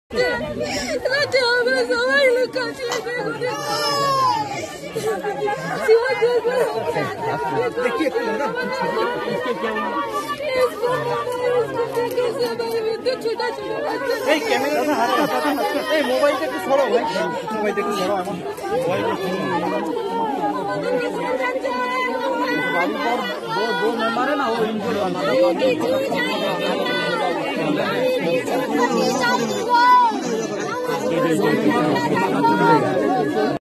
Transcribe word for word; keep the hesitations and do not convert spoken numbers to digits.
রাতে আমরা সবাই লোক কাছে मोबाइल একটু সরো ভাই, মোবাইল একটু সরো আমার মোবাইল दो दो मेंबर है ना, वो इंजर्ड वाला